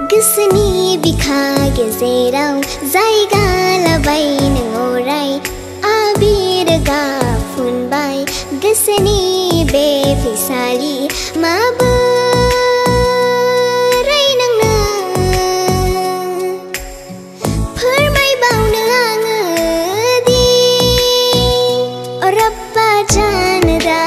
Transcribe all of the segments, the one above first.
गोसोनि बिखा गेजेराव जायगा लाबाय नों अराय आबिर गाब फुनबाय गोसोनि बे फैसालि माबोरै नोंनो फोरमायबावनो आङो दि रब्बा जानदा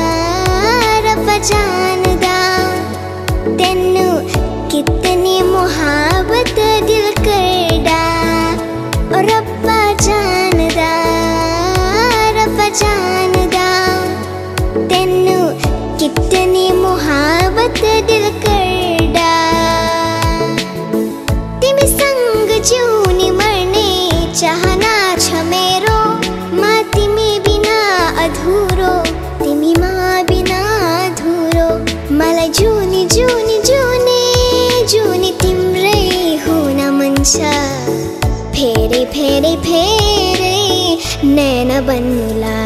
तेनू कितनी मोहब्बत दिल करदा रब्बा जानदा तेनू कितनी मोहब्बत दिल करदा तिमी संग जिउनी मर्ने चाहना छ मेरो मा तिमी बिना अधुरो तिमी मा बिना अधुरो मलाई जुनी जुनी जुनी जुनी तिम्रै हुन मन छ फेरि फेरि फेरि नैना बन्नुला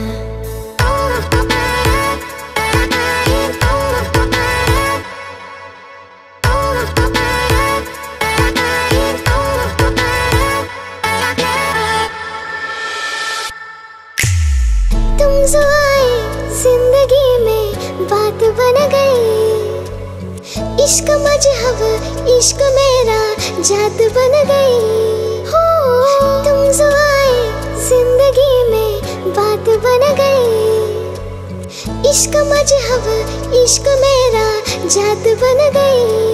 तुम जो आए जिंदगी में बात बन गई इश्क मजहब इश्क मेरा जात बन गई हो तुम जो आए जिंदगी में बात बन गई इश्क मजहब इश्क मेरा जात बन गई